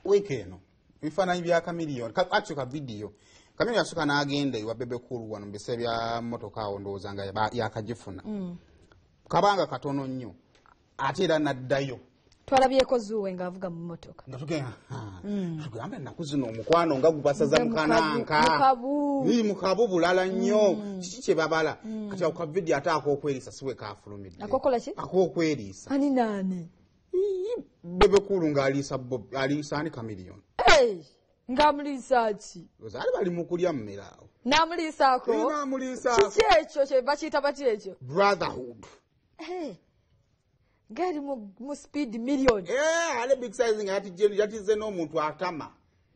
weekend bifaananyi bya Chameleone ka video Chameleone yasuka n'agenda ewa Bebe Cool wano mbese bya motoka awo ndowooza nga yakagifuna kabanga katono nnyo ate era naddayo twalabyeko Zuwe ng'avuga mu motoka nga tugamba ennaku zino omukwano nga gubasaza mukananka mukabu bulala nnyo kiki kye babala kati ako ka video ate ak'okwerisa siwe kafulumidde akokola ki ak'okwerisa ani naani Bebe Cool ng'aliisa ani Chameleone ng'amuliisa ki ozaali bali mu kulya mmere awo n'amuliisaako kiki ekyo kye bakiyita bati ekyo brotherhood ng'ali mu speed million ale big size nga yatize n'omuntu atama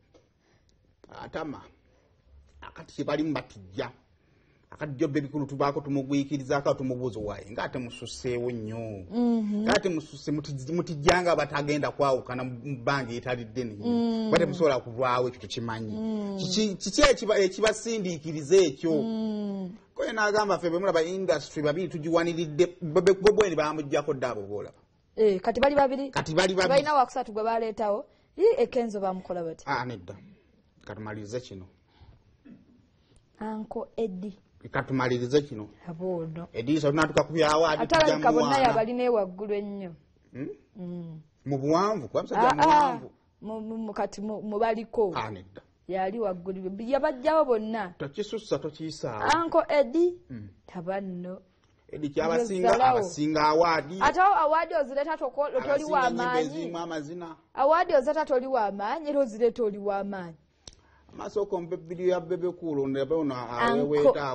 akati kye balimu batijja akati Bebe Cool tubaako tumugwikirizaako tumubuuza waaye ng'ate mususseewo nnyo ng'ate mususse mutijjanga batagenda kwawukana mu bbanga etalidde nnyo bate musobola kuvaawo ekyo tukimanyi kiki ekibasindiikiriza ekyo koye n'agamba ffe bwe mulaba industry babiri tugiwaniridde bobweni bamuggyako dde abo boolaba kati bali babiri balina wakusatu gwe baleetawo ekenzo bamukola bati nedda katumalirize kino Uncle Eddie katumalirize kino abono Eddie so natukakubyawo atalabika bonna yabalina ewaggulu ennyo mu buwanvu kwamsajja mu buwanvu kati mubaliko nedda yali waggulu yabajjawo bonna tokisussa tokiyisaawo Uncle Eddie tabanno Eddie abasinga awaadi ate awaadi ozireta toli w'amaanyi awaadi ozireta toli w'amaanyi era ozireta oli w'amaanyi amasoko mbebiri ya Bebe Cool ndabaona aweweeta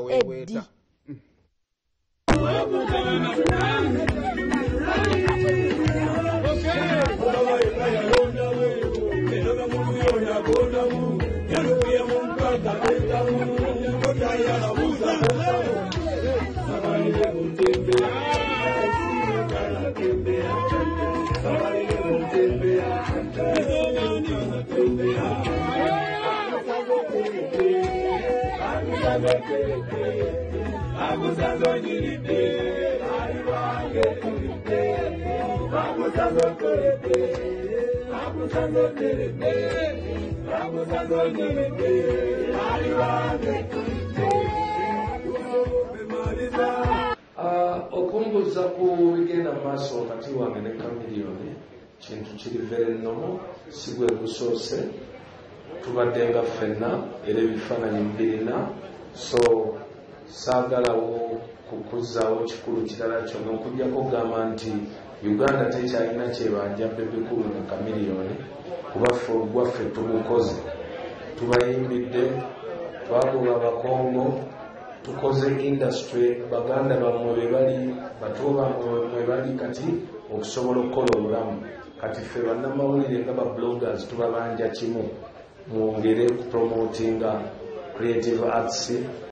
okumbuza ku bigenda maaso wakati wange ne Chameleone kintu kiri very normal sigwe gusoose tubadde nga ffenna era ebifaananyi mbirina so saagalawo kukuzzaawo kikulu kirala kyonna okugyako okugamba nti Uganda tekyalina kyebanja Bebe Cool ne Chameleone kuba ffe ogwaffe tugukoze tubayimbidde twagoba abakongo tukoze industry baganda bamwe bebali batuwo bamwe bebali kati okusobola okukola obulamu kati ffe bannamawulire nga bloggers tubabanja kimu mwongere kupromotinga creative arts